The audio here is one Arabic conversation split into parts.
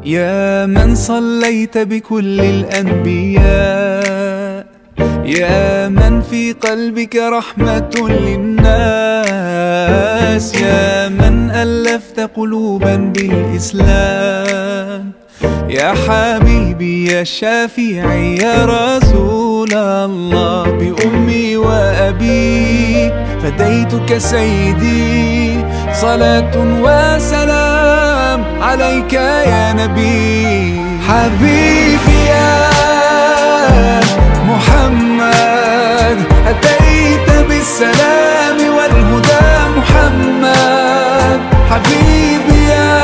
يا من صليت بكل الأنبياء، يا من في قلبك رحمة للناس، يا من ألفت قلوبا بالإسلام، يا حبيبي يا شافعي يا رسول الله، بأمي وأبي فديتك سيدي، صلاة وسلام عليك يا نبي. حبيبي يا محمد أتيت بالسلام والهدى محمد، حبيبي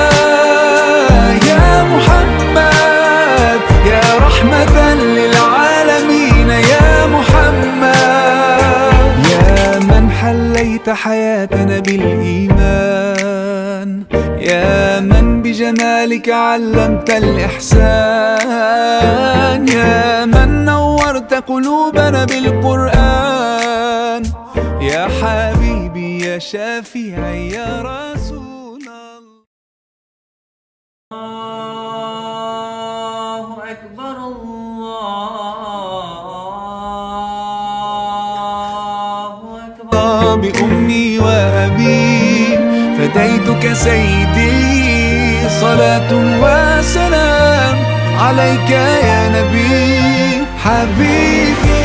يا محمد يا رحمة للعالمين يا محمد، يا من حليت حياتنا بالإيمان، يا من بجمالك علمت الإحسان، يا من نورت قلوبنا بالقرآن، يا حبيبي يا شافعي يا رسول الله. الله أكبر الله أكبر. بأمي وأبي فديتك سيدي، صلاة وسلام عليك يا نبي. حبيبي